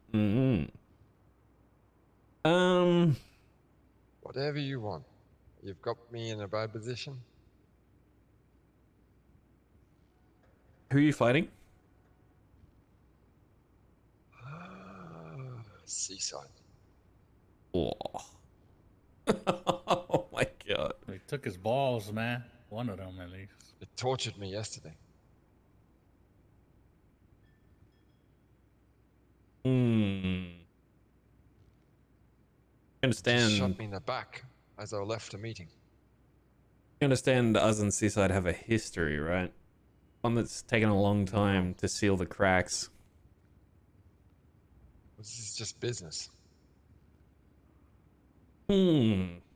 Mm-hmm. Um, Whatever you want. You've got me in a bad position. who are you fighting? Seaside. Oh. Oh my god. They took his balls, man. One of them, at least. It tortured me yesterday. Hmm. You Just understand? shot me in the back as I left the meeting. You understand us and Seaside have a history, right? One that's taken a long No, time to seal the cracks. this is just business. Hmm.